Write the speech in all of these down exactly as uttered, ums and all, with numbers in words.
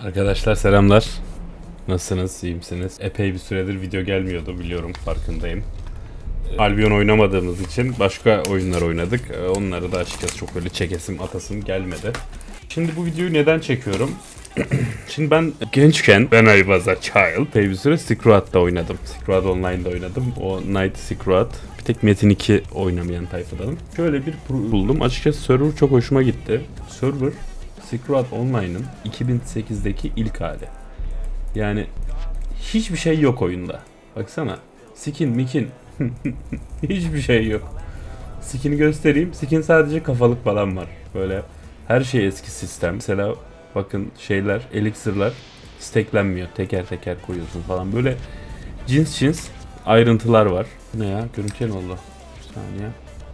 Arkadaşlar selamlar. Nasılsınız? İyi misiniz? Epey bir süredir video gelmiyordu, biliyorum, farkındayım. Albion oynamadığımız için başka oyunlar oynadık. Onları da açıkçası çok böyle çekesim, atasım gelmedi. Şimdi bu videoyu neden çekiyorum? Şimdi ben gençken, ben I was a child, epey bir süre Silk Road'da oynadım. Silk Road Online'da oynadım. O Night Silk Road. Bir tek Metin iki oynamayan tayfadanım. Şöyle bir buldum. Açıkçası server çok hoşuma gitti. Server Silk Road Online'ın iki bin sekizdeki ilk hali. Yani hiçbir şey yok oyunda. Baksana. Skin, mikin. Hiçbir şey yok. Skin'i göstereyim. Skin sadece kafalık falan var. Böyle her şey eski sistem. Mesela bakın şeyler, elixirler stacklenmiyor. Teker teker koyuyorsun falan. Böyle cins cins ayrıntılar var. Ne ya? Görüntüye ne oldu? Bir saniye.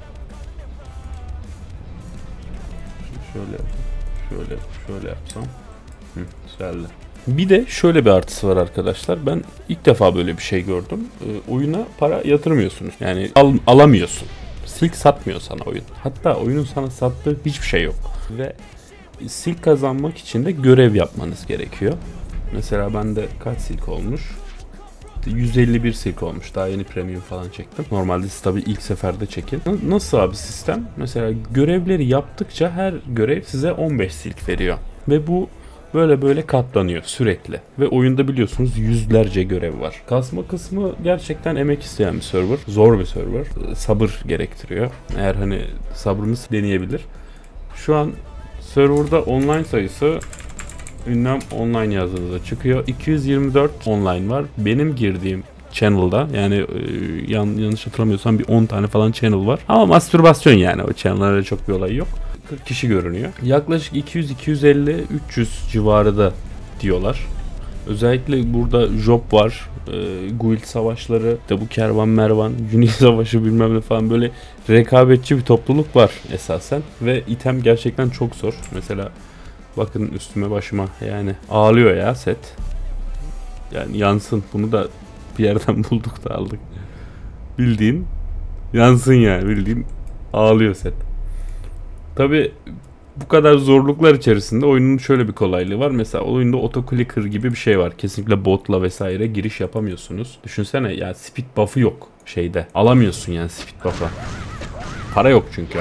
Şöyle şöyle şöyle yapsam. Hı, güzeldi. Bir de şöyle bir artısı var arkadaşlar. Ben ilk defa böyle bir şey gördüm. E, oyuna para yatırmıyorsunuz. Yani al, alamıyorsun. Silk satmıyor sana oyun. Hatta oyunun sana sattığı hiçbir şey yok. Ve silk kazanmak için de görev yapmanız gerekiyor. Mesela bende kaç silk olmuş? yüz elli bir silk olmuş. Daha yeni premium falan çektim. Normalde siz tabii ilk seferde çekin. Nasıl abi sistem? Mesela görevleri yaptıkça her görev size on beş silk veriyor. Ve bu böyle böyle katlanıyor sürekli. Ve oyunda biliyorsunuz yüzlerce görev var. Kasma kısmı gerçekten emek isteyen bir server. Zor bir server. Sabır gerektiriyor. Eğer hani sabrınız deneyebilir. Şu an serverda online sayısı ünlem online yazdığınızda çıkıyor. iki yüz yirmi dört online var. Benim girdiğim channel'da, yani e, yan, yanlış hatırlamıyorsam bir on tane falan channel var. Ama mastürbasyon, yani o channel'larda çok bir olay yok. kırk kişi görünüyor. Yaklaşık iki yüz iki yüz elli üç yüz civarı da diyorlar. Özellikle burada job var. E, guild savaşları, de bu kervan mervan, Unique savaşı bilmem ne falan, böyle rekabetçi bir topluluk var esasen. Ve item gerçekten çok zor. Mesela bakın üstüme başıma, yani ağlıyor ya set. Yani yansın, bunu da bir yerden bulduk da aldık. Bildiğin yansın yani, bildiğin ağlıyor set. Tabi bu kadar zorluklar içerisinde oyunun şöyle bir kolaylığı var. Mesela oyunda autoclicker gibi bir şey var. Kesinlikle botla vesaire giriş yapamıyorsunuz. Düşünsene ya, speed buff'ı yok şeyde. Alamıyorsun yani speed buff'ı. Para yok çünkü.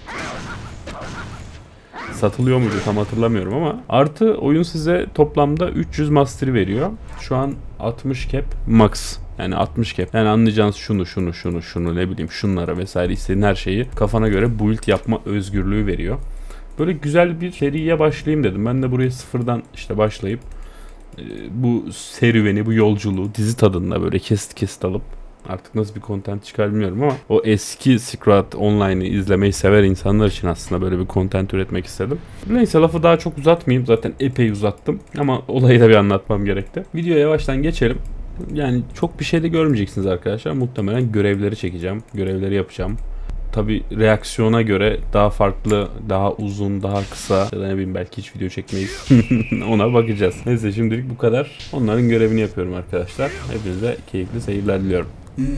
Satılıyor muydu tam hatırlamıyorum ama. Artı oyun size toplamda üç yüz mastery veriyor. Şu an altmış cap max. Yani altmış cap. Yani anlayacağınız şunu şunu şunu şunu ne bileyim şunlara vesaire, istediğin her şeyi kafana göre build yapma özgürlüğü veriyor. Böyle güzel bir seriye başlayayım dedim. Ben de buraya sıfırdan işte başlayıp e, bu serüveni, bu yolculuğu dizi tadında böyle kesit kesit alıp, artık nasıl bir content çıkar bilmiyorum ama o eski Silk Road Online'ı izlemeyi sever insanlar için aslında böyle bir content üretmek istedim. Neyse, lafı daha çok uzatmayayım. Zaten epey uzattım ama olayı da bir anlatmam gerekti. Videoya yavaştan geçelim. Yani çok bir şey de görmeyeceksiniz arkadaşlar. Muhtemelen görevleri çekeceğim. Görevleri yapacağım. Tabi reaksiyona göre daha farklı, daha uzun, daha kısa ya da ne bileyim belki hiç video çekmeyiz. Ona bakacağız. Neyse, şimdilik bu kadar. Onların görevini yapıyorum arkadaşlar. Hepinize keyifli seyirler diliyorum.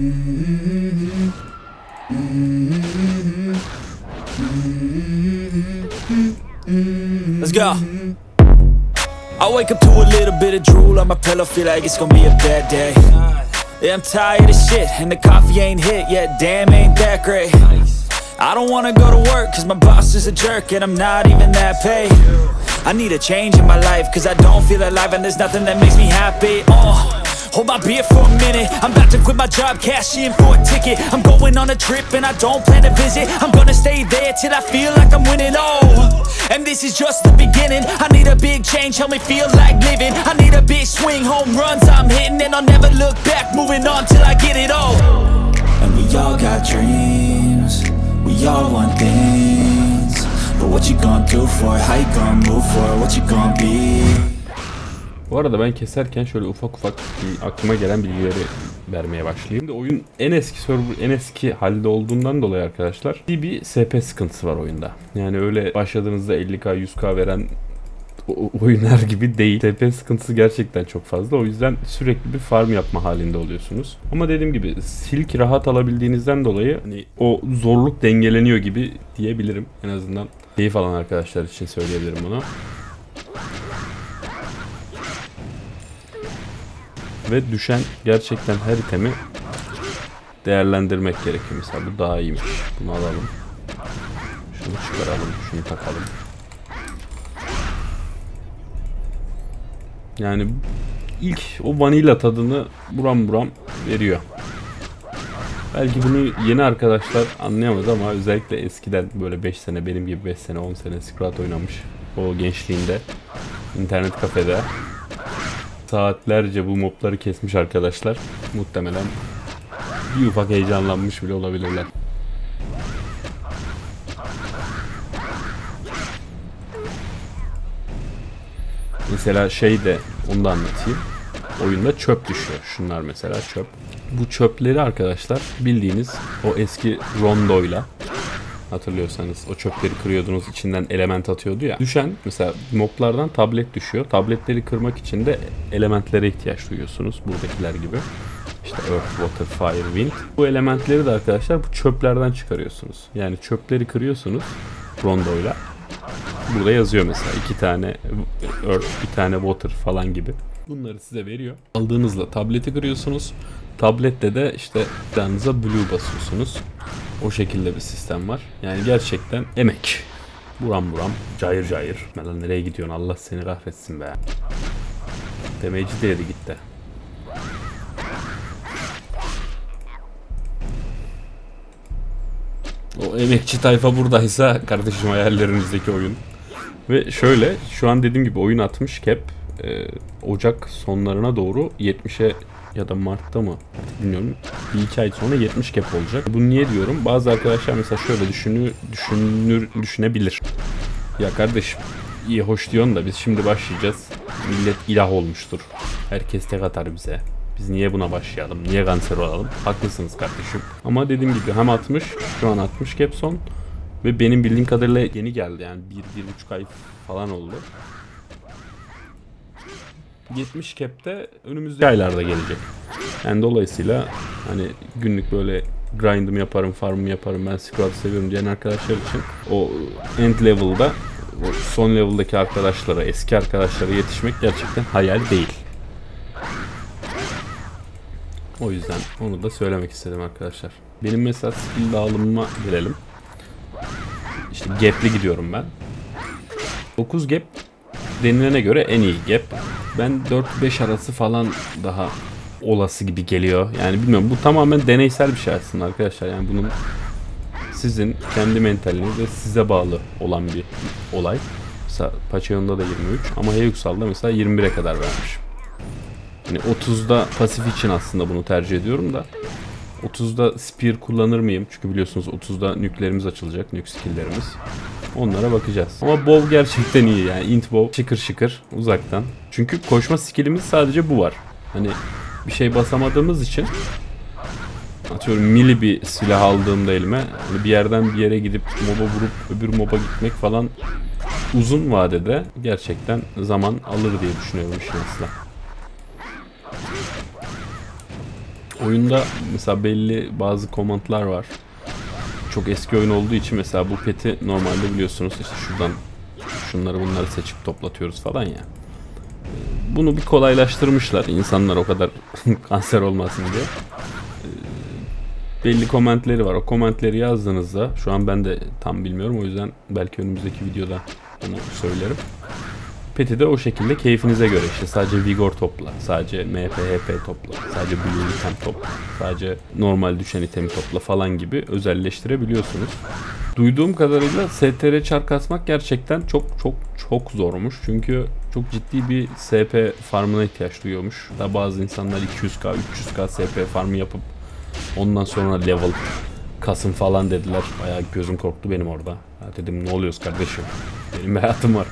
Let's go. I wake up to a little bit of drool on my pillow, feel like it's gonna be a bad day. Yeah, I'm tired of shit, and the coffee ain't hit yet, damn ain't that great. I don't wanna go to work, cause my boss is a jerk, and I'm not even that paid. I need a change in my life, cause I don't feel alive, and there's nothing that makes me happy. Oh, hold my beer for a minute, I'm about to quit my job, cash in for a ticket. I'm going on a trip, and I don't plan to visit. I'm gonna stay there till I feel like I'm winning, oh. And this is just the beginning. I need a big change, help me feel like living. I need a big swing, home runs I'm hitting, and I'll never look back, moving on till I get it all. And we all got dreams, we all want things, but what you gonna do for it, how you gonna move for it, what you gonna be. Bu arada ben keserken şöyle ufak ufak aklıma gelen bilgileri vermeye başlayayım. Şimdi oyun en eski server, en eski halde olduğundan dolayı arkadaşlar bir S P sıkıntısı var oyunda. Yani öyle başladığınızda elli K yüz K veren oyunlar gibi değil. S P sıkıntısı gerçekten çok fazla. O yüzden sürekli bir farm yapma halinde oluyorsunuz. Ama dediğim gibi silk rahat alabildiğinizden dolayı hani o zorluk dengeleniyor gibi diyebilirim. En azından keyif alan arkadaşlar için söyleyebilirim bunu. Ve düşen gerçekten her itemi değerlendirmek gerekiyor. Mesela bu daha iyiymiş. Bunu alalım. Şunu çıkaralım. Şunu takalım. Yani ilk o vanilla tadını buram buram veriyor. Belki bunu yeni arkadaşlar anlayamaz ama özellikle eskiden böyle beş sene benim gibi beş sene on sene Silk oynamış o gençliğinde internet kafede saatlerce bu mobları kesmiş arkadaşlar muhtemelen bir ufak heyecanlanmış bile olabilirler. Mesela şey de onu da anlatayım. Oyunda çöp düşüyor. Şunlar mesela çöp. Bu çöpleri arkadaşlar bildiğiniz o eski rondoyla hatırlıyorsanız o çöpleri kırıyordunuz içinden element atıyordu ya. Düşen mesela moblardan tablet düşüyor. Tabletleri kırmak için de elementlere ihtiyaç duyuyorsunuz. Buradakiler gibi. İşte Earth, Water, Fire, Wind. Bu elementleri de arkadaşlar bu çöplerden çıkarıyorsunuz. Yani çöpleri kırıyorsunuz rondoyla. Burada yazıyor mesela iki tane Earth, bir tane Water falan gibi. Bunları size veriyor. Aldığınızla tableti kırıyorsunuz. Tablette de işte ekranınıza blue basıyorsunuz. O şekilde bir sistem var. Yani gerçekten emek. Buram buram, cayır cayır. Lan nereye gidiyorsun? Allah seni kahretsin be. Demeci değeri gitti. O emekçi tayfa buradaysa kardeşim hayallerinizdeki oyun. Ve şöyle şu an dediğim gibi oyun altmış cap. Ee, Ocak sonlarına doğru yetmişe ya da Mart'ta mı bilmiyorum bir iki ay sonra yetmiş cap olacak. Bunu niye diyorum? Bazı arkadaşlar mesela şöyle düşünür, düşünür düşünebilir. Ya kardeşim iyi hoş diyorsun da biz şimdi başlayacağız. Millet ilah olmuştur. Herkes tek atar bize. Biz niye buna başlayalım? Niye kanser olalım? Haklısınız kardeşim. Ama dediğim gibi hem altmış şu an altmış cap son ve benim bildiğim kadarıyla yeni geldi yani bir bir buçuk ay falan oldu. yetmiş cap'te önümüzdeki aylarda gelecek. Yani dolayısıyla hani günlük böyle grind'ım yaparım, farm'ımı yaparım, ben Silk seviyorum diyen arkadaşlar için o end level'da o son level'daki arkadaşlara, eski arkadaşlara yetişmek gerçekten hayal değil. O yüzden onu da söylemek istedim arkadaşlar. Benim mesela skill dağılımıma gelelim. İşte gap'li gidiyorum ben. dokuz gap denilene göre en iyi gap. Ben dört beş arası falan daha olası gibi geliyor. Yani bilmiyorum, bu tamamen deneysel bir şey aslında arkadaşlar. Yani bunun sizin kendi mentaliniz ve size bağlı olan bir olay. Mesela Pacheon'da da yirmi üç ama Heyuxal'da mesela yirmi bire kadar vermiş. Yani otuzda pasif için aslında bunu tercih ediyorum da otuzda spear kullanır mıyım? Çünkü biliyorsunuz otuzda nüklerimiz açılacak, nük skill'lerimiz. Onlara bakacağız. Ama bow gerçekten iyi yani. Int bow şıkır şıkır uzaktan. Çünkü koşma skillimiz sadece bu var. Hani bir şey basamadığımız için atıyorum melee bir silah aldığımda elime hani bir yerden bir yere gidip moba vurup öbür moba gitmek falan uzun vadede gerçekten zaman alır diye düşünüyorum işin asla. Oyunda mesela belli bazı komandlar var. Çok eski oyun olduğu için mesela bu peti normalde biliyorsunuz işte şuradan şunları bunları seçip toplatıyoruz falan ya. Bunu bir kolaylaştırmışlar insanlar o kadar kanser olmasın diye. Belli komentleri var. O komentleri yazdığınızda şu an ben de tam bilmiyorum o yüzden belki önümüzdeki videoda onu söylerim. Peti de o şekilde keyfinize göre işte sadece vigor topla, sadece M P H P topla, sadece blue item topla, sadece normal düşen itemi topla falan gibi özelleştirebiliyorsunuz. Duyduğum kadarıyla S T R çar kasmak gerçekten çok çok çok zormuş. Çünkü çok ciddi bir S P farmına ihtiyaç duyuyormuş. Da bazı insanlar iki yüz K, üç yüz K S P farmı yapıp ondan sonra level kasım falan dediler. Bayağı gözüm korktu benim orada. Ya dedim ne oluyoruz kardeşim? Benim bir hayatım var.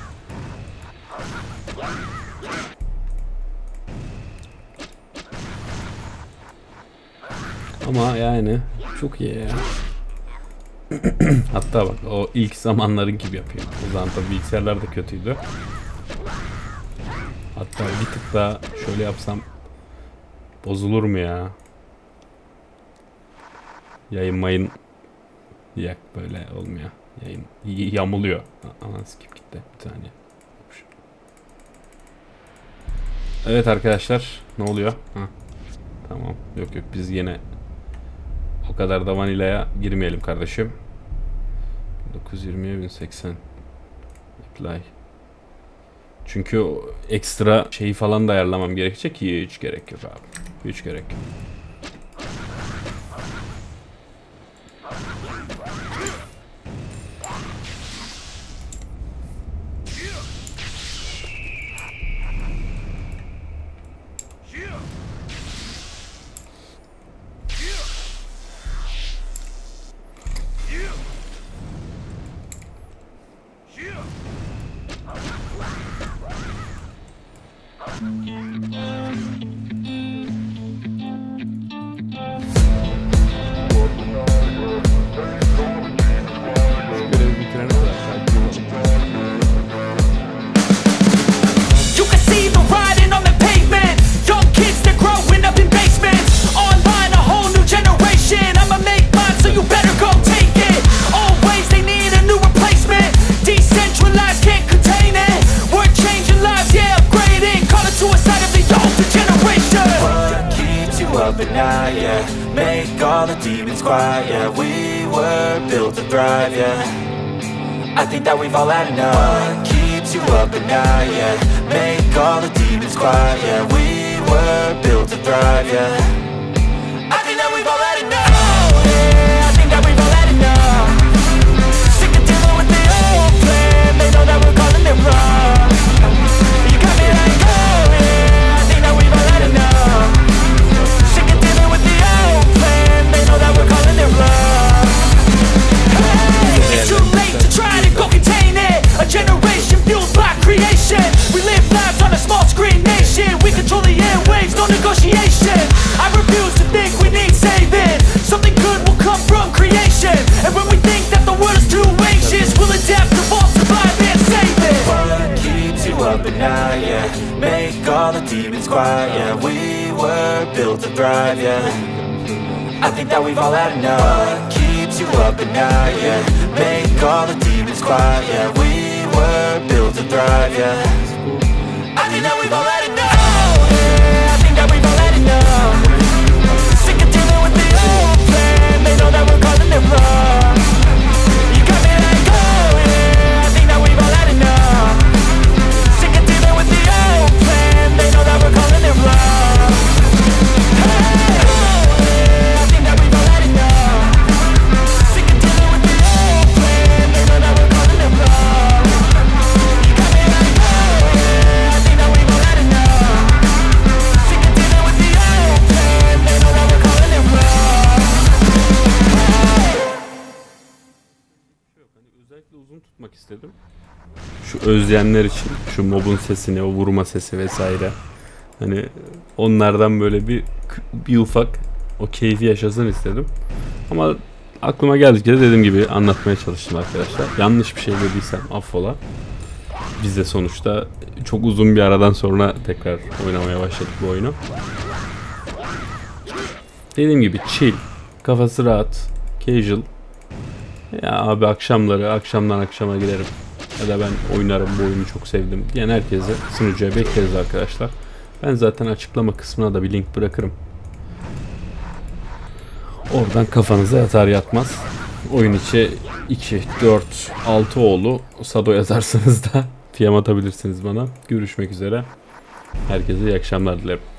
Ama yani çok iyi ya. Hatta bak o ilk zamanların gibi yapıyor. O zaman tabii bilgisayarlar da kötüydü. Hatta bir tık daha şöyle yapsam bozulur mu ya? Yayın mayın yak böyle olmuyor. Yayın yamuluyor. Aman skip gitti bir saniye. Evet arkadaşlar, ne oluyor? Heh. Tamam, yok yok, biz yine o kadar da vanilaya girmeyelim kardeşim. dokuz yüz yirmiye bin seksen apply. Çünkü o ekstra şeyi falan da ayarlamam gerekecek ki hiç gerek yok abi. Hiç gerek yok. But now, yeah, make all the demons quiet, yeah. We were built to thrive, yeah. I think that we've all had enough. What keeps you up at night, yeah. Make all the demons quiet, yeah. We were built to thrive, yeah. I think that we've all had enough. Oh, yeah, I think that we've all had enough. Sick of dealing with the old plan. They know that we're calling it wrong. You got me like, oh, yeah, I think that we've all had enough. It's too late to try to go contain it. A generation fueled by creation. We live lives on a small screen nation. We control the airwaves, no negotiation. I refuse to think we need saving. Something good will come from creation. And when we think that the world is too anxious, we'll adapt, evolve, survive and save it. What keeps you up at night, yeah. Make all the demons quiet, yeah. We were built to thrive, yeah. I think that we've all had enough. What keeps you up at night, yeah. Make all the demons quiet, yeah. We were built to thrive, yeah. I think that we've all had enough. Oh, yeah, I think that we've all had enough. Sick of dealing with the old plan. They know that we're calling it wrong. You got me like, oh, yeah, I think that we've all had enough. Sick of dealing with the old plan. They know that we're calling it wrong. Özellikle uzun tutmak istedim. Şu özleyenler için, şu mobun sesini, o vurma sesi vesaire. Hani onlardan böyle bir bir ufak o keyfi yaşasın istedim. Ama aklıma geldikçe de dediğim gibi anlatmaya çalıştım arkadaşlar. Yanlış bir şey dediysem affola. Biz de sonuçta çok uzun bir aradan sonra tekrar oynamaya başladık bu oyunu. Dediğim gibi chill, kafası rahat, casual. Ya abi akşamları, akşamdan akşama girerim. Ya da ben oynarım, bu oyunu çok sevdim diyen herkese sunucuya bekleriz arkadaşlar. Ben zaten açıklama kısmına da bir link bırakırım. Oradan kafanıza yatar yatmaz. Oyun içi iki, dört, altı oğlu Sado yazarsanız da P M atabilirsiniz bana. Görüşmek üzere. Herkese iyi akşamlar dilerim.